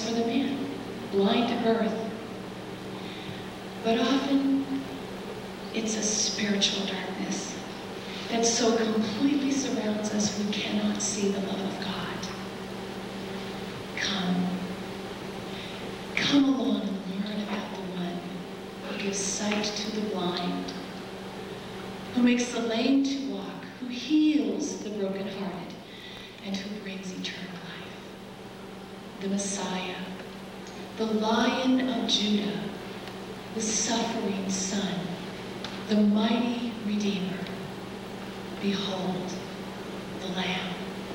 for the man, blind to birth. But often, it's a spiritual darkness that so completely surrounds us we cannot see the love of God. Come along and learn about the one who gives sight to the blind, who makes the lame to walk, who heals the brokenhearted, and who brings eternal life. The Messiah, the Lion of Judah, the suffering Son, the mighty Redeemer. Behold the Lamb.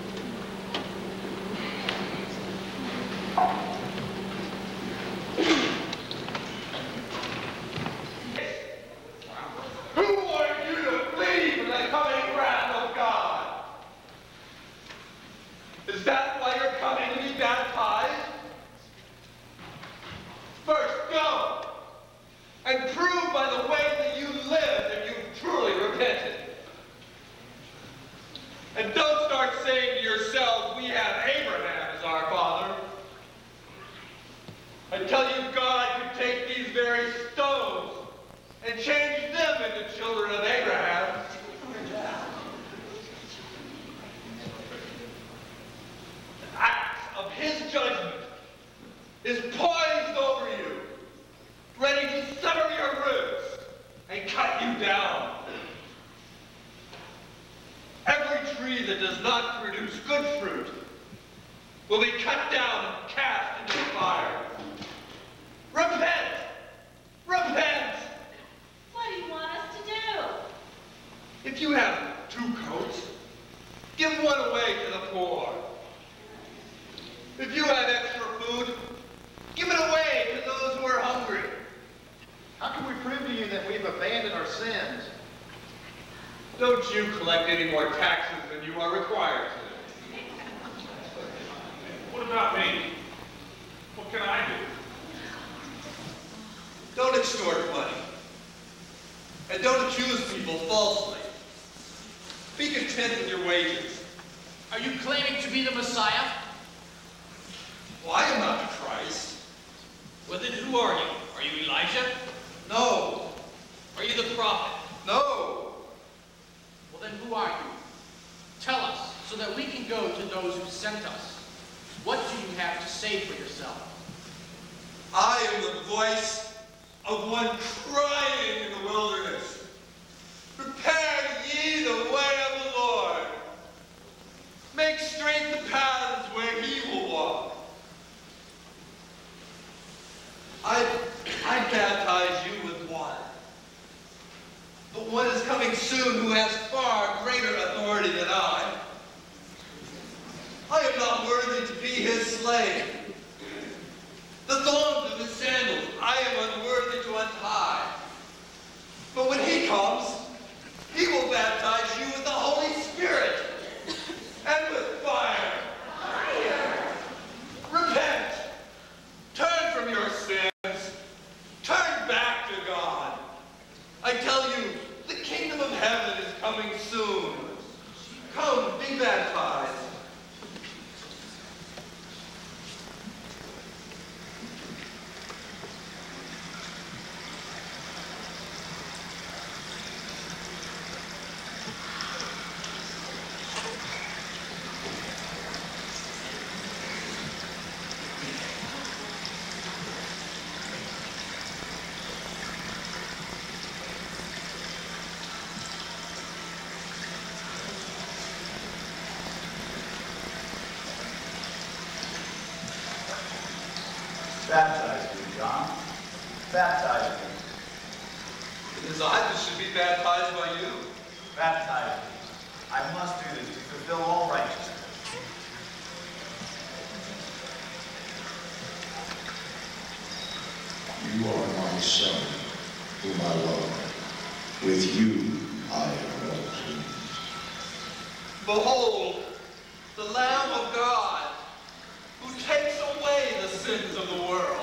Baptize me, John. Baptize me. It is I that should be baptized by you. Baptize me. I must do this to fulfill all righteousness. You are my son, whom I love. With you I am well pleased. Behold, the Lamb of God, who takes away the sins of the world.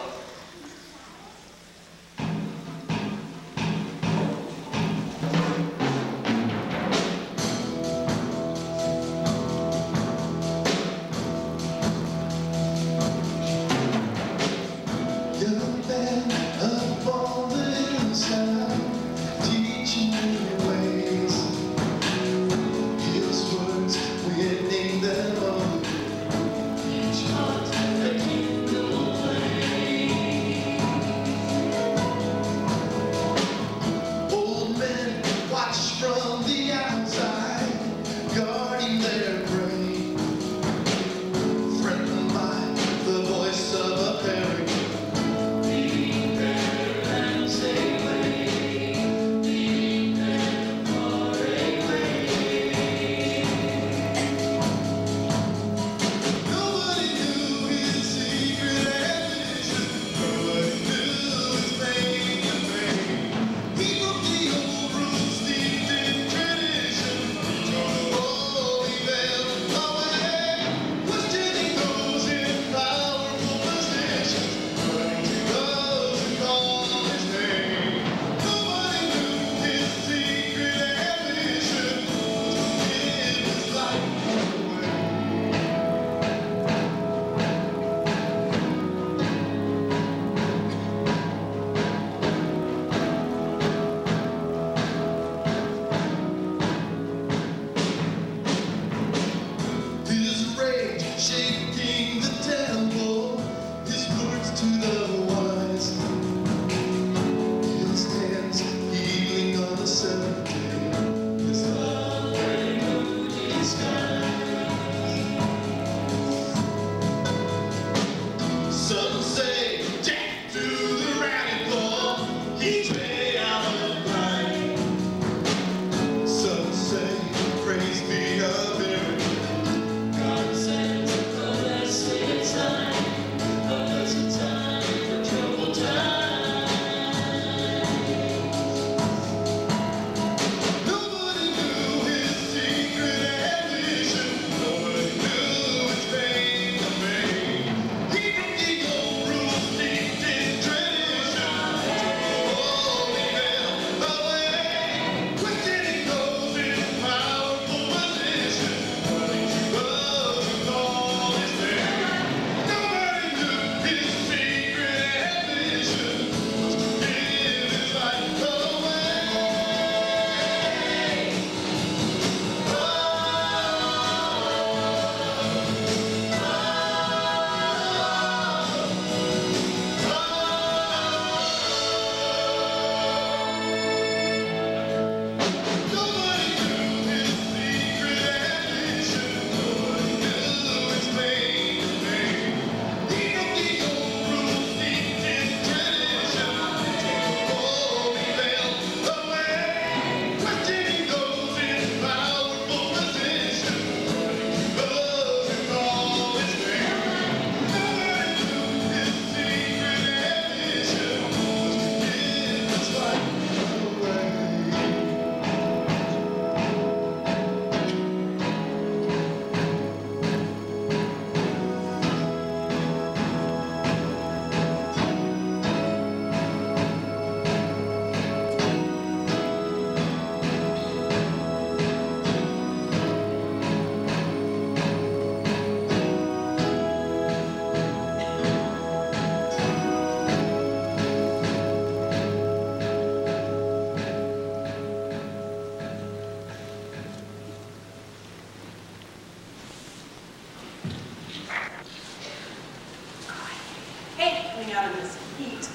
hang out in this heat.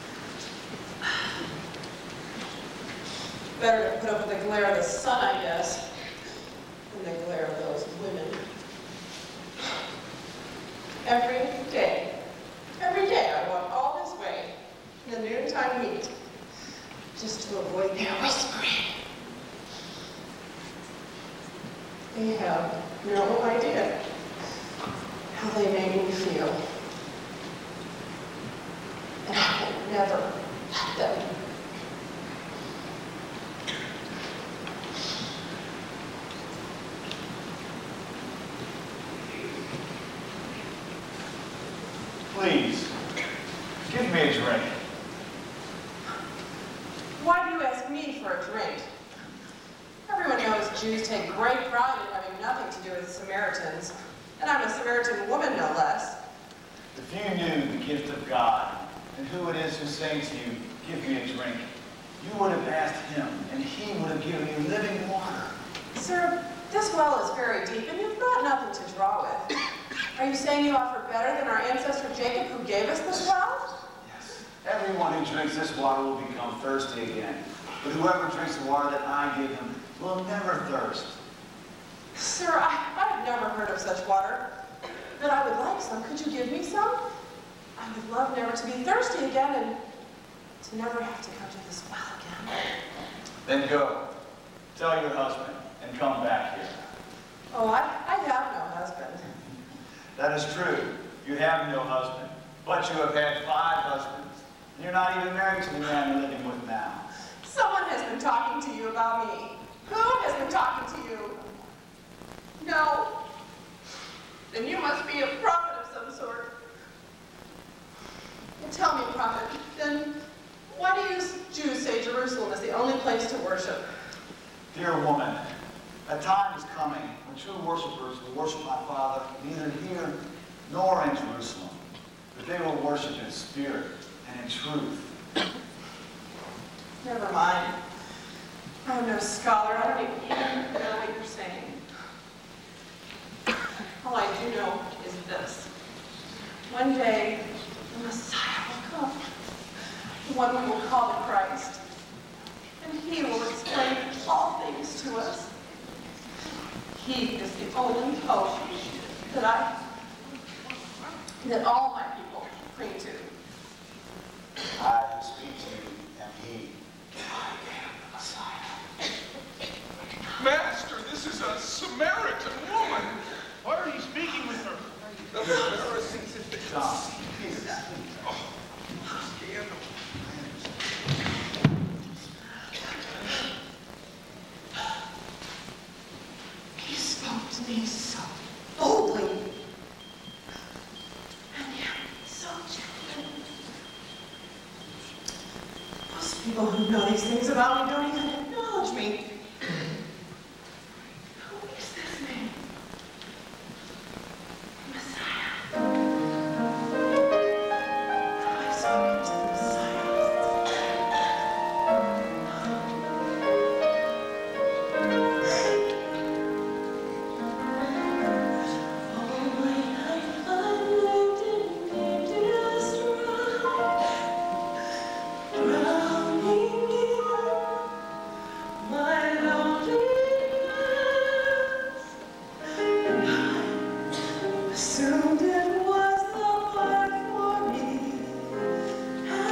Better to put up with the glare of the sun, I guess, than the glare of those women. Every day I walk all this way in the noontime heat just to avoid their whispering. They have no idea how they make me feel. And I will never let them. Please, give me a drink. Why do you ask me for a drink? Everyone knows Jews take great pride in having nothing to do with Samaritans. And I'm a Samaritan woman, no less. If you knew the gift of God and who it is who's saying to you, give me a drink, you would have asked him, and he would have given you living water. Sir, this well is very deep, and you've got nothing to draw with. Are you saying you offer better than our ancestor Jacob, who gave us this well? Yes. Everyone who drinks this water will become thirsty again. But whoever drinks the water that I give him will never thirst. Sir, I've never heard of such water, but I would like some. Could you give me some? I would love never to be thirsty again and to never have to come to this well again. Then go. Tell your husband and come back here. Oh, I have no husband. That is true. You have no husband, but you have had 5 husbands. And you're not even married to the man you're living with now. Someone has been talking to you about me. Who has been talking to you? No. Then you must be a prophet of some sort. And tell me, prophet, then why do you Jews say Jerusalem is the only place to worship? Dear woman, a time is coming when true worshipers will worship my Father neither here nor in Jerusalem, but they will worship in spirit and in truth. Never mind. I'm no scholar. I don't even know what you're saying. All I do know is this. One day, the Messiah will come. The one we will call the Christ. And he will explain all things to us. He is the only hope that all my people cling to. I who speak to you am he. I am the Messiah. Master, this is a Samaritan woman. Why are you speaking with her? The Pharisees have been John, Peter, scandal. He spoke to me so boldly, and yet so gently. Most people who know these things about me don't even acknowledge me. Who is this man? Messiah. Have I spoken to the Messiah? Assumed it was the part for me.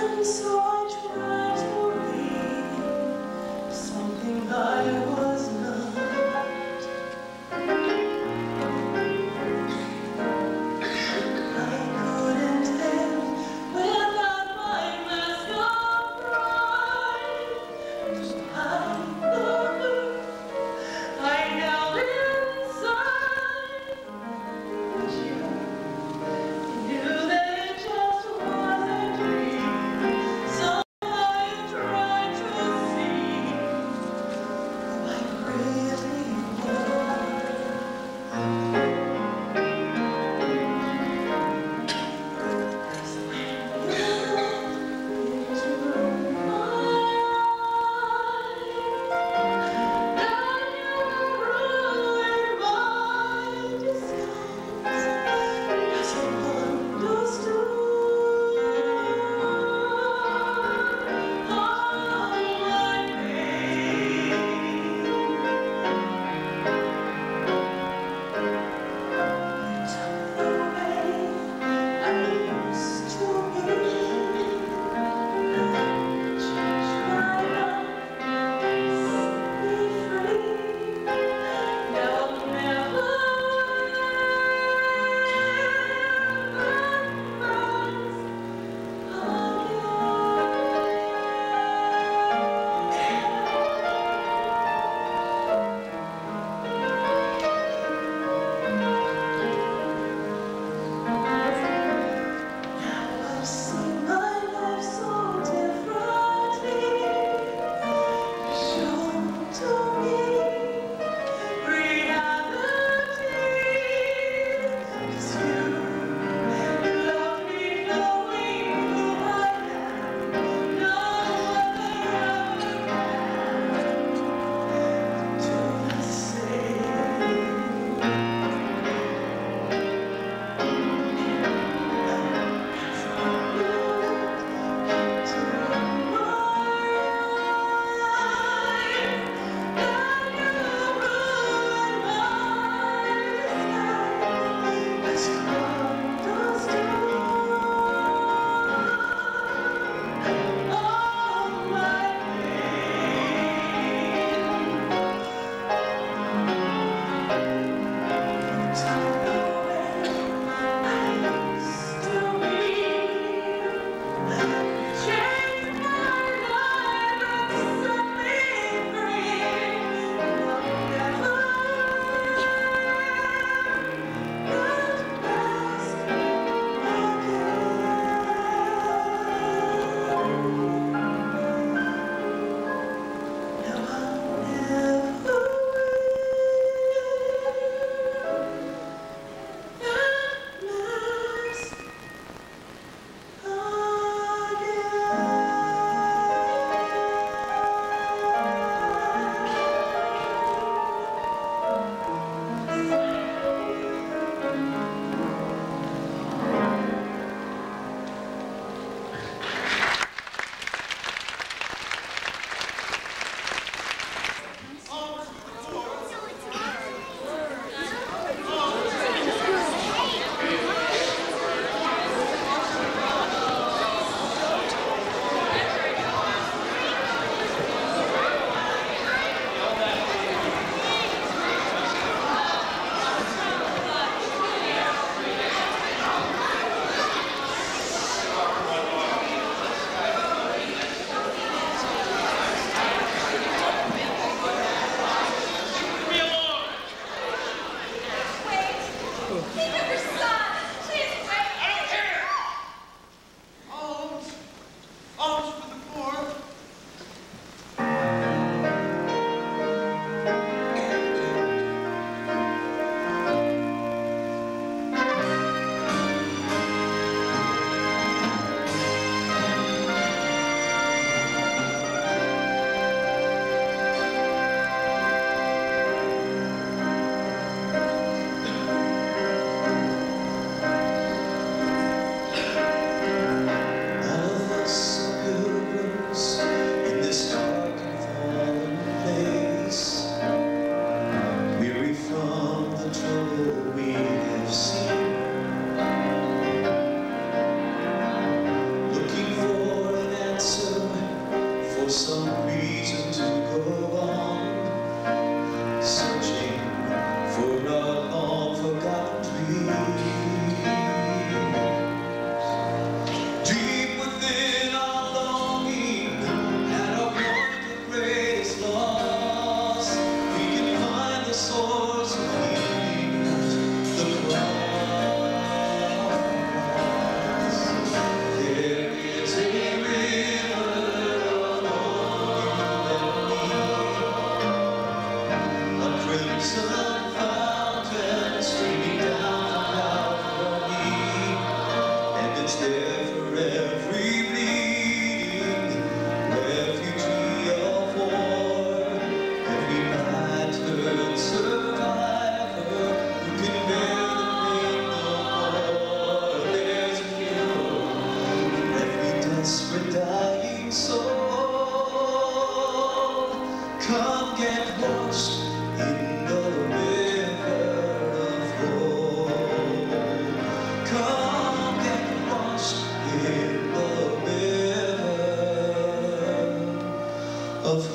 of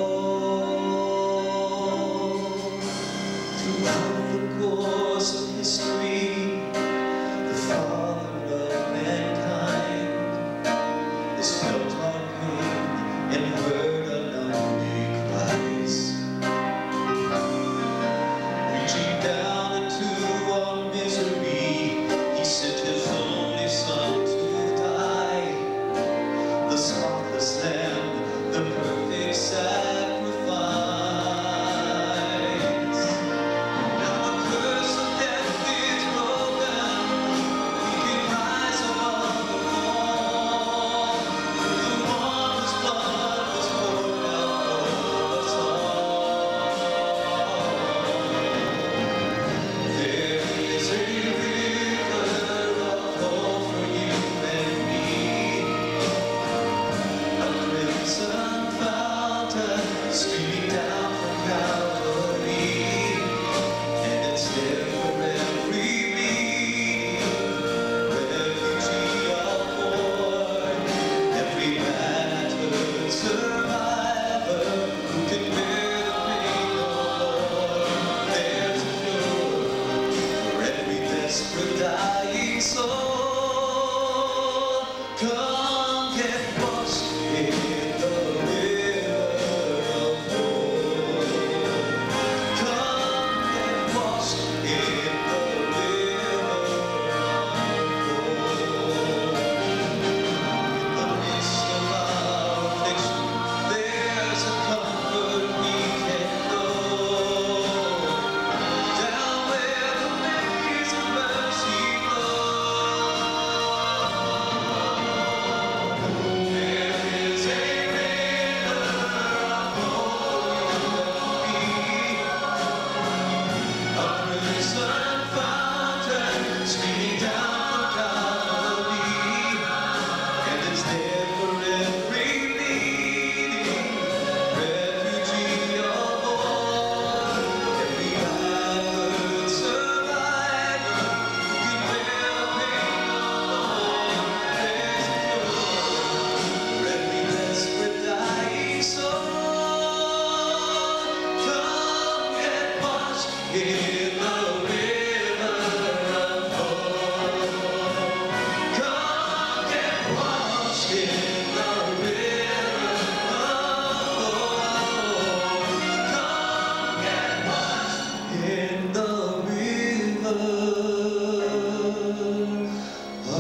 hope. Throughout the course of history, the Father of mankind has felt our pain and heard our lonely cries. Reaching down into our misery, He sent His only Son to die. The spotless Lamb, the perfect sacrifice. Now the curse of death is broken. We can rise above the fall. The one whose blood was poured out for us all. There is a river of hope for you and me. A crimson fountain streaming down from Calvary, and it's there for every needy, refugee or poor, every battered survivor who can bear the pain no more. There's a cure for every desperate dying soul. Come get washed in the river of hope. Come get washed in the river of hope. In the midst of our affliction, there's a comfort we can know. Down where the waves of mercy flow. There is a river of hope for you and me. A crimson fountain streaming down from Calvary, and it's there for every needy, refugee or poor, every battered survivor who can bear the pain no more. There's a cure for every desperate dying soul. Come get washed in the river of hope. Come get washed in the river of hope. Come get washed in the river of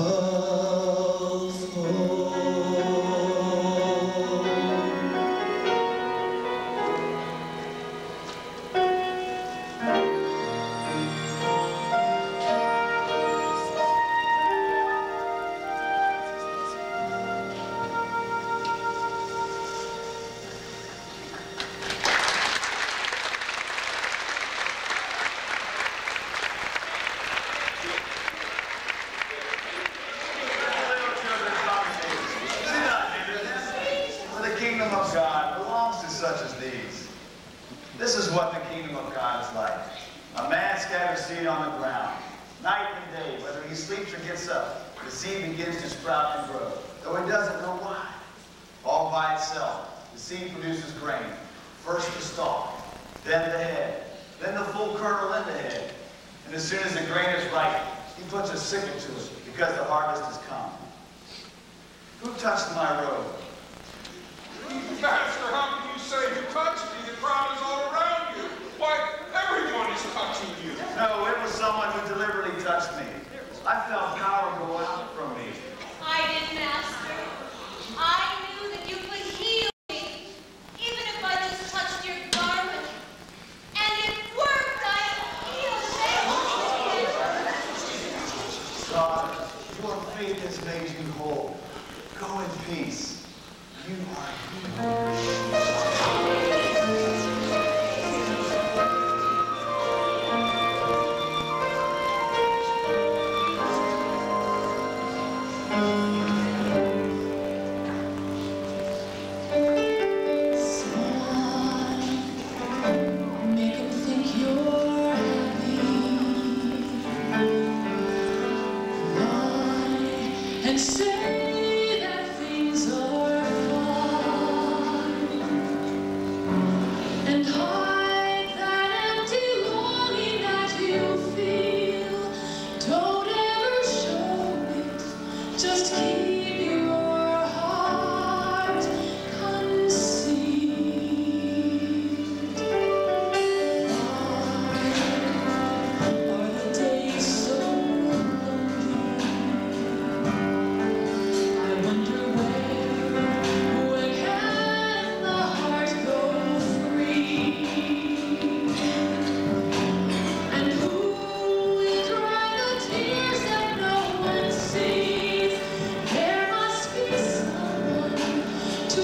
For the kingdom of God belongs to such as these. This is what the kingdom of God is like. A man scatters seed on the ground. Night and day, whether he sleeps or gets up, the seed begins to sprout and grow, though he doesn't know why. All by itself, the seed produces grain. First the stalk, then the head, then the full kernel in the head. And as soon as the grain is ripe, he puts a sickle to it, because the harvest has come. Who touched my robe? Master, how can you say you touched me? The crowd is all around you. Why, everyone is touching you. No, it was someone who deliberately touched me. I felt power go out from me. I did, Master. I knew that you could heal me, even if I just touched your garment. And it worked. I healed. God, your faith has made you whole. Go in peace. You are healed. And say that things are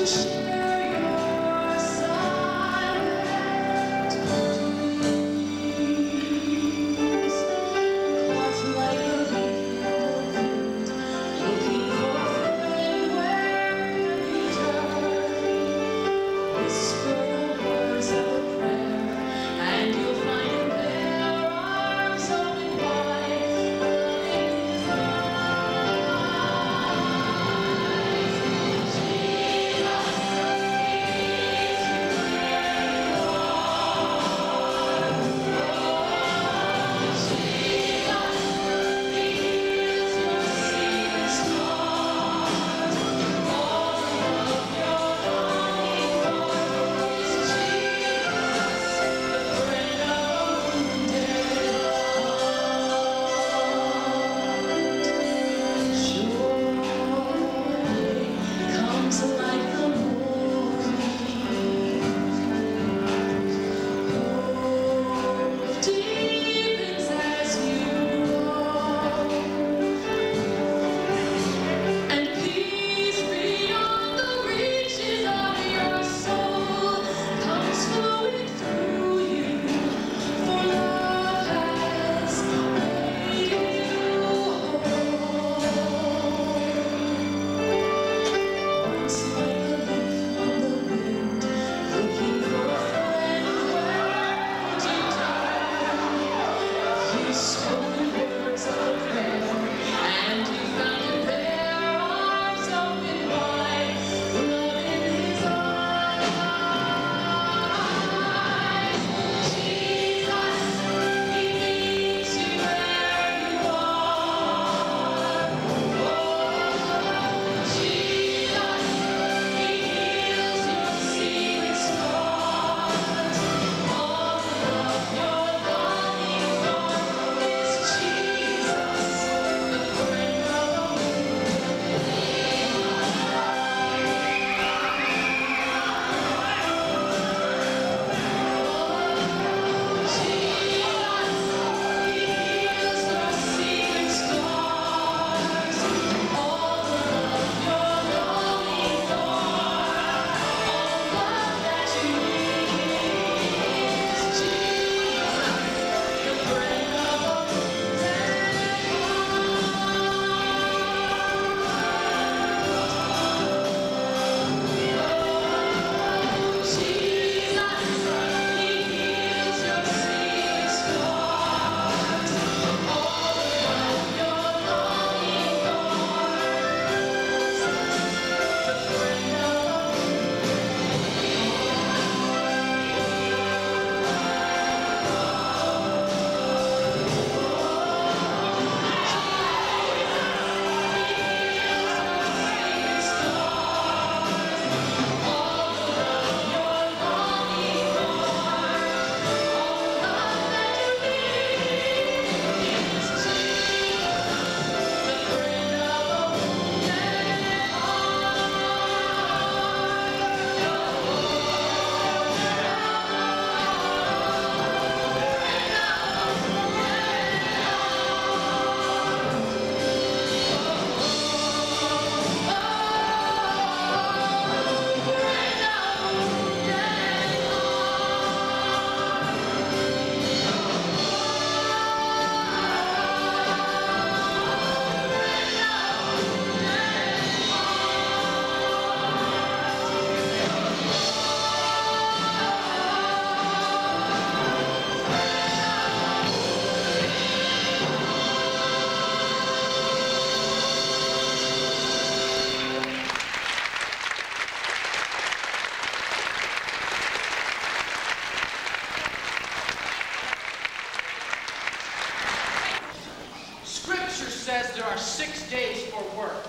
says there are 6 days for work.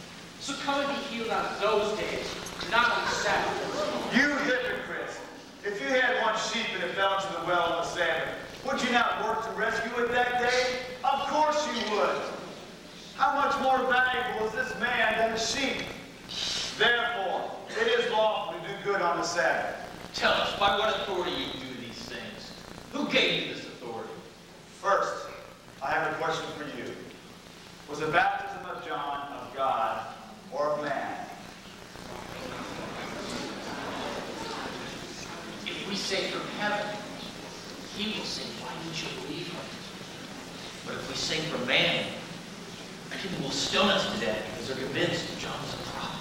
So come and be healed on those days, not on the Sabbath. You hypocrites! If you had one sheep and it fell into the well on the Sabbath, would you not work to rescue it that day? Of course you would. How much more valuable is this man than a sheep? Therefore, it is lawful to do good on the Sabbath. Tell us, by what authority you do these things? Who gave you this authority? First, I have a question for you. Was the baptism of John of God or of man? say from heaven, he will say, why didn't you believe her? But if we say from man, people will stone us to death because they're convinced that John was a prophet.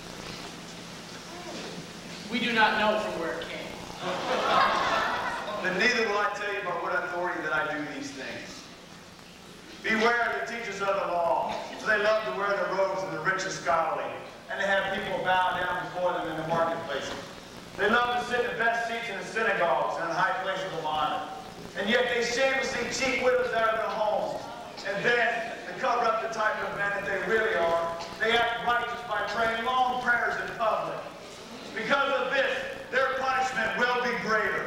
We do not know from where it came. But neither will I tell you by what authority that I do these things. Beware of the teachers of the law, for they love to wear their robes and the rich and scholarly, and they have people bow down before them in the marketplaces. They love to sit in the best seats in the synagogues and in high places of honor. And yet they shamelessly cheat widows out of their homes. And then, to cover up the type of men that they really are, they act righteous by praying long prayers in public. Because of this, their punishment will be greater.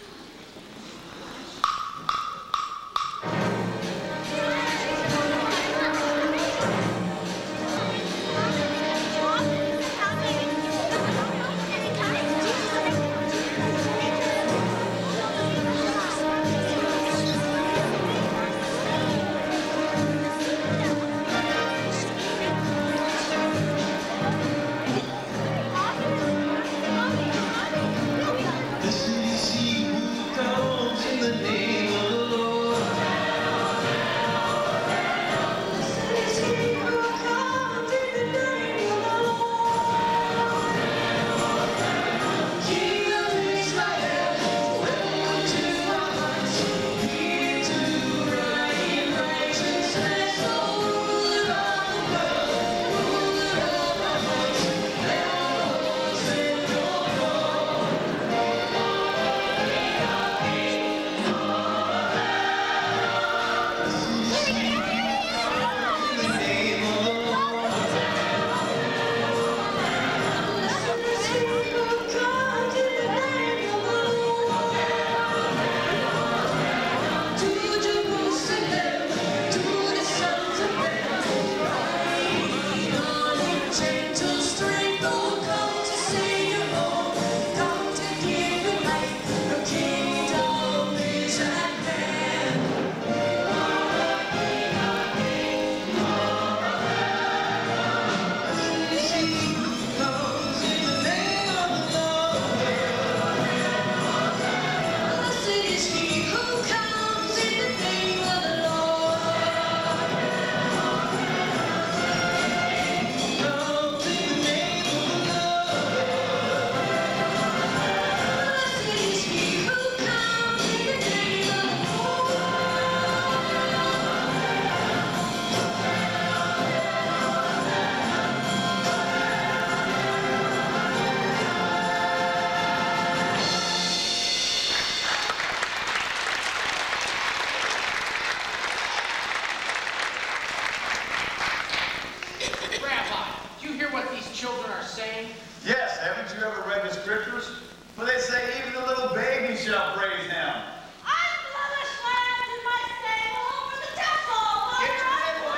Yes, haven't you ever read the scriptures? For they say even the little baby shall praise him. I'm Mother Slams in my stable over the temple. Get your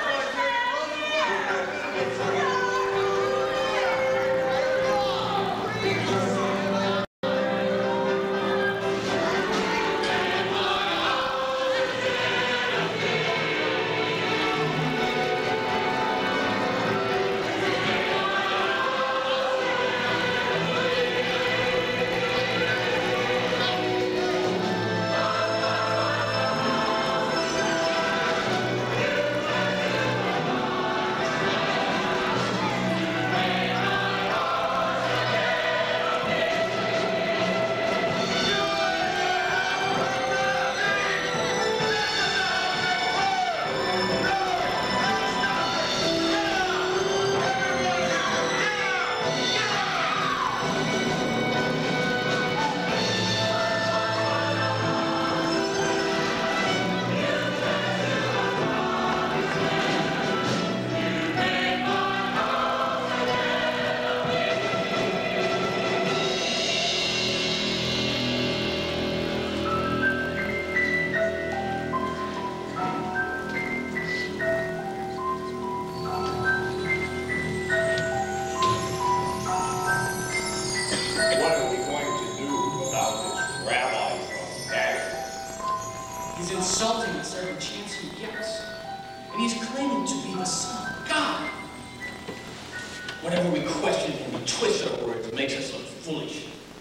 He's insulting us every chance he gets. And he's claiming to be the Son of God. Whenever we question him, he twists our words and makes us look foolish.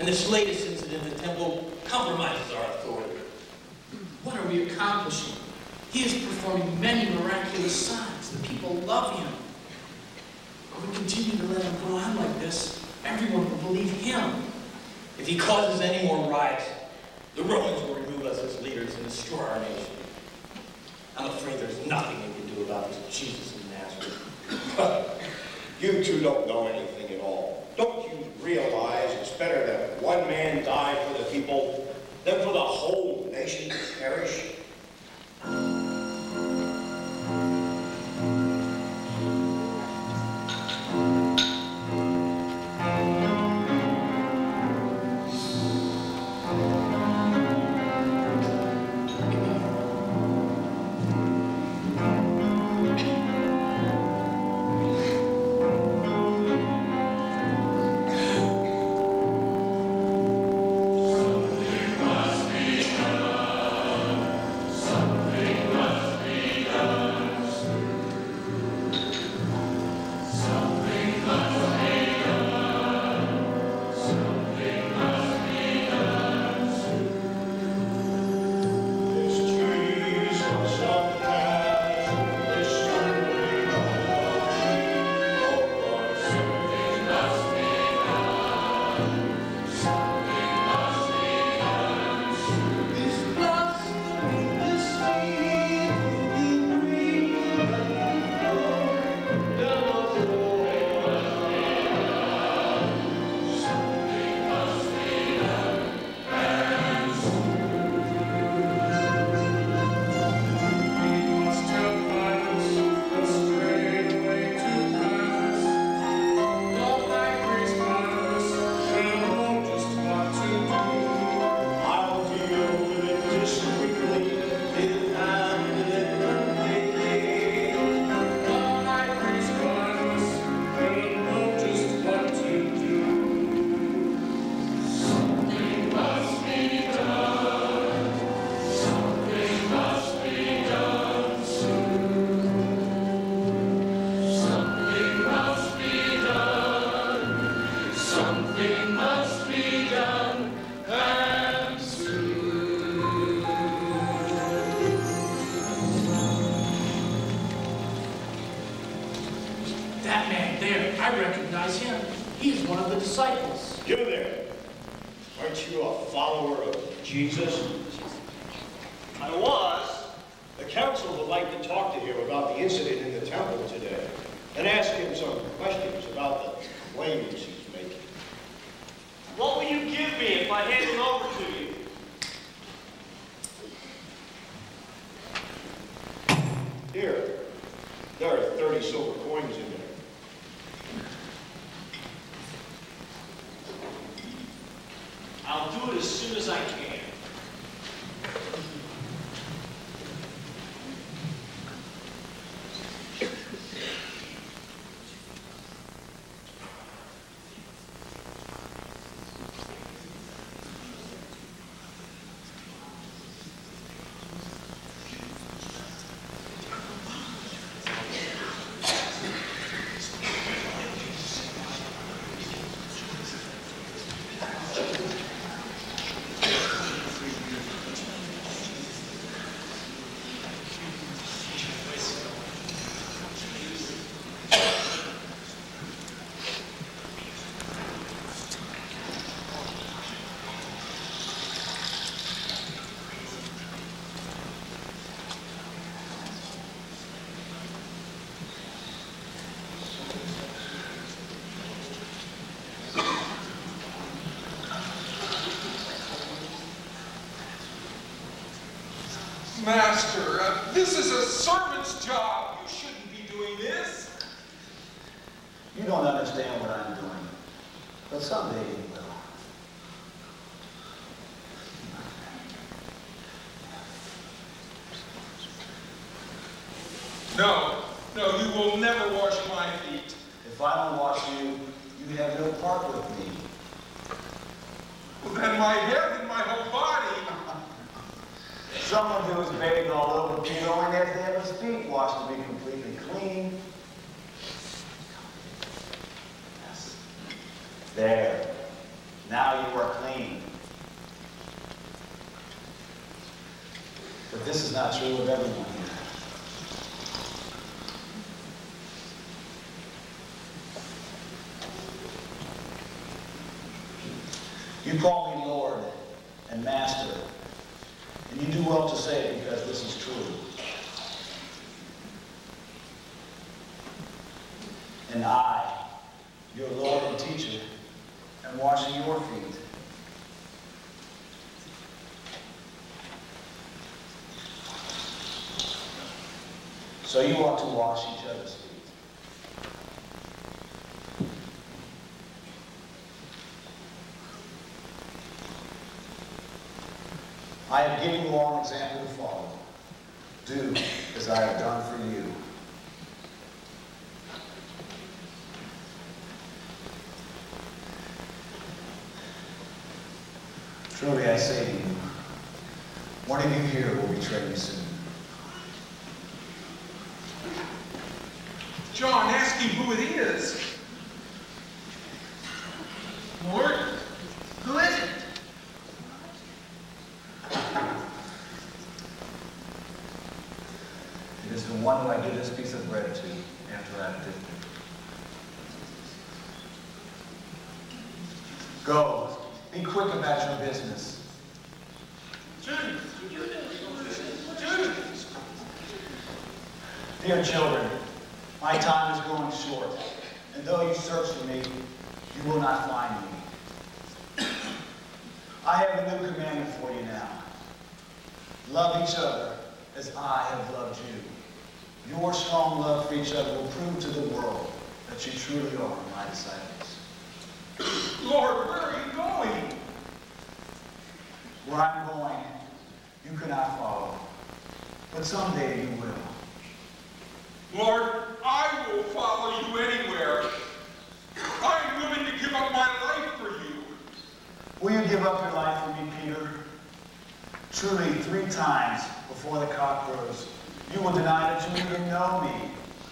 And this latest incident in the temple compromises our authority. What are we accomplishing? He is performing many miraculous signs. The people love him. If we continue to let him go on like this, everyone will believe him. If he causes any more riots, the Romans will remove us as leaders and destroy our nation. I'm afraid there's nothing we can do about this Jesus of Nazareth. You two don't know anything at all. Don't you realize it's better that one man die for the people than for the whole nation to perish? That man there, I recognize him. He is one of the disciples. You there, aren't you a follower of Jesus? I was. The council would like to talk to him about the incident in the temple today and ask him some questions about the claims he's making. What will you give me if I hand him over to you? Here, there are 30 silver coins in there. I'll do it as soon as I can. Master, this is a servant's job. You shouldn't be doing this. You don't understand what I'm doing, but someday you will. No, you will never wash my feet. If I don't wash you, you have no part with me. Well, then my head and my whole body. Someone who is bathed all over me only has to have his feet washed to be completely clean. Yes. There. Now you are this is not true of everyone here. You call me Lord and Master, and you do well to say it because this is true. And I, your Lord and teacher, am washing your feet. So you ought to wash each other's feet. I have given you all an example to follow. Do as I have done for you. Truly I say to you, one of you here will betray me soon. John, ask him who it is. Lord, who is it? It is the one who I give this piece of bread to after I have dipped it. Go. Be quick about your business. Jude! Dear children, my time is growing short, and though you search for me, you will not find me. I have a new commandment for you now. Love each other as I have loved you. Your strong love for each other will prove to the world that you truly are my disciples. Lord, where are you going? Where I'm going, you cannot follow, but someday you will. Lord, I will follow you anywhere. I am willing to give up my life for you. Will you give up your life for me, Peter? Truly, 3 times before the cock crows, you will deny that you even know me.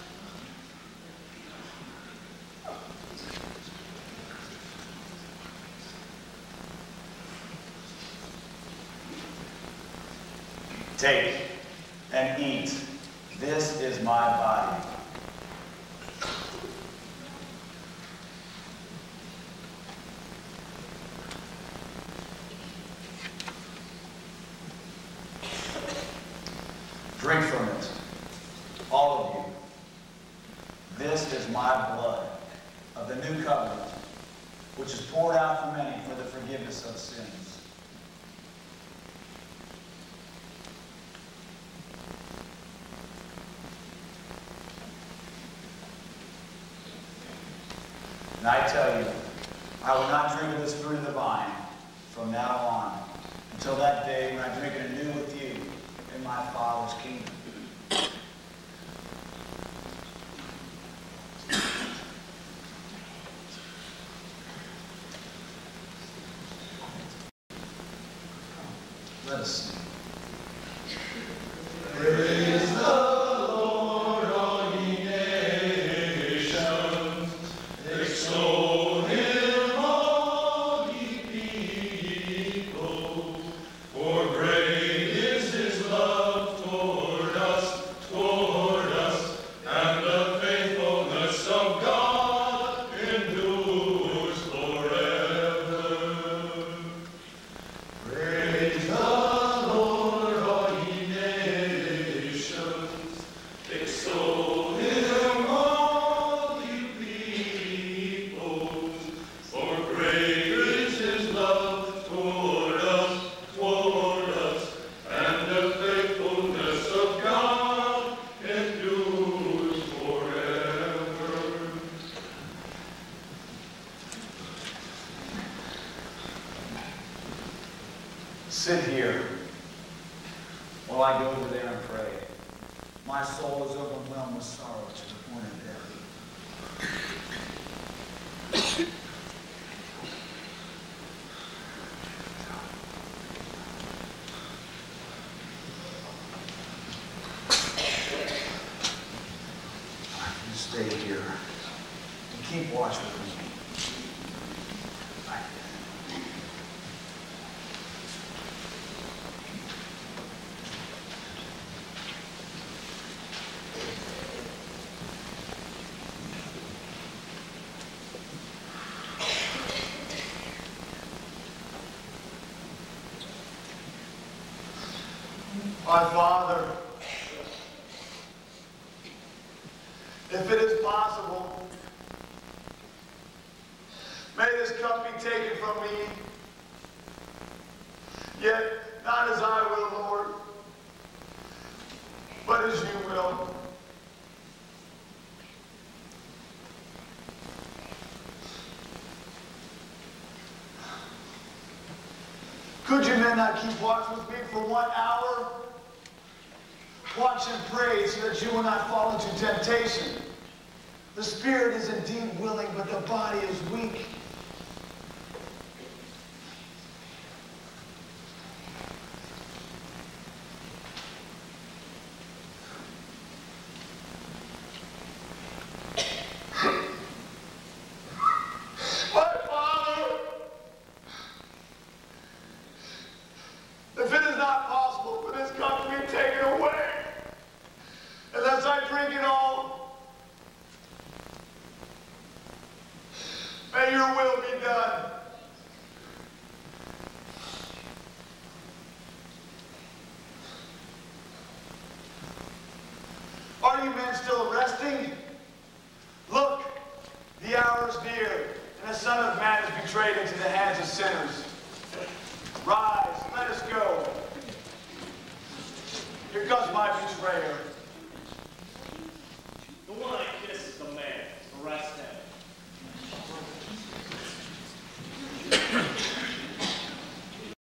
Take and eat. This is my body. Drink from it, all of you. This is my blood of the new covenant, which is poured out for many for the forgiveness of sins. And I tell you, I will not drink of this fruit of the vine from now on until that day when I drink it anew with you in my Father's kingdom. Let us sing. Praise the Lord, all ye nations. Extol him, all ye people. For great is his love toward us, and the faithfulness of God endures forever. Praise the Lord, all ye nations. Extol him, all ye peoples. For great is his love toward us, and the faithfulness of God endures forever. Sit here while I go over there and pray. My soul is overwhelmed with sorrow to the point of death. You stay here and keep watch with me. My Father, if it is possible, may this cup be taken from me. Yet not as I will, Lord, but as you will. Could you men not keep watch with me for 1 hour? Watch and pray so that you will not fall into temptation. The spirit is indeed willing, but the body is weak. May your will be done. Are you men still resting? Look, the hour is near, and the Son of Man is betrayed into the hands of sinners. Rise, let us go. Here comes my betrayer.